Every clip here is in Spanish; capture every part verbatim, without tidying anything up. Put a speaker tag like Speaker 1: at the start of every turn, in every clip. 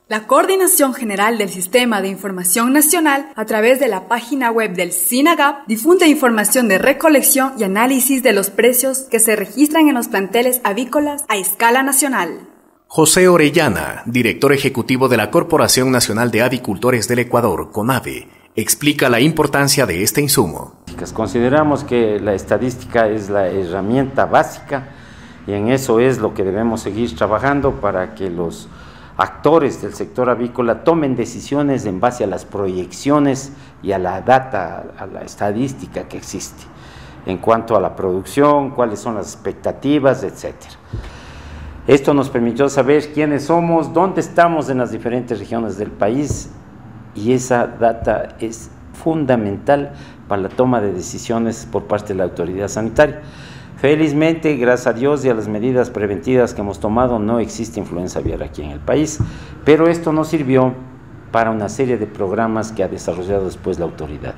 Speaker 1: La Coordinación General del Sistema de Información Nacional, a través de la página web del SINAGAP, difunde información de recolección y análisis de los precios que se registran en los planteles avícolas a escala nacional.
Speaker 2: José Orellana, director ejecutivo de la Corporación Nacional de Avicultores del Ecuador, CONAVE, explica la importancia de este insumo.
Speaker 3: Consideramos que la estadística es la herramienta básica y en eso es lo que debemos seguir trabajando para que los actores del sector avícola tomen decisiones en base a las proyecciones y a la data, a la estadística que existe en cuanto a la producción, cuáles son las expectativas, etcétera. Esto nos permitió saber quiénes somos, dónde estamos en las diferentes regiones del país, y esa data es fundamental para la toma de decisiones por parte de la autoridad sanitaria. Felizmente, gracias a Dios y a las medidas preventivas que hemos tomado, no existe influenza aviar aquí en el país, pero esto nos sirvió para una serie de programas que ha desarrollado después la autoridad.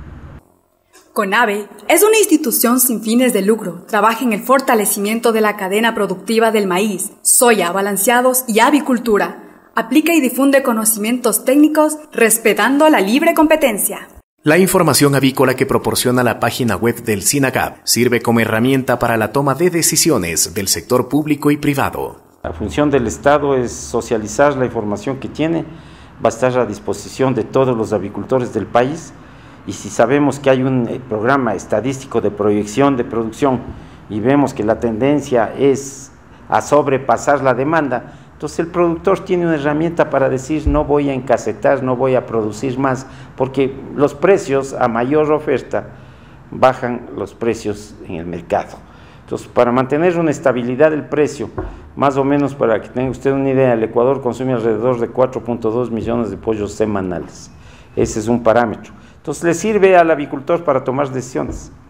Speaker 1: CONAVE es una institución sin fines de lucro, trabaja en el fortalecimiento de la cadena productiva del maíz, soya, balanceados y avicultura. Aplica y difunde conocimientos técnicos respetando la libre competencia.
Speaker 2: La información avícola que proporciona la página web del SINAGAP sirve como herramienta para la toma de decisiones del sector público y privado.
Speaker 3: La función del Estado es socializar la información que tiene, va a estar a disposición de todos los avicultores del país, y si sabemos que hay un programa estadístico de proyección de producción y vemos que la tendencia es a sobrepasar la demanda, entonces el productor tiene una herramienta para decir no voy a encasetar, no voy a producir más, porque los precios a mayor oferta bajan los precios en el mercado. Entonces, para mantener una estabilidad del precio, más o menos para que tenga usted una idea, el Ecuador consume alrededor de cuatro punto dos millones de pollos semanales. Ese es un parámetro. Entonces le sirve al avicultor para tomar decisiones.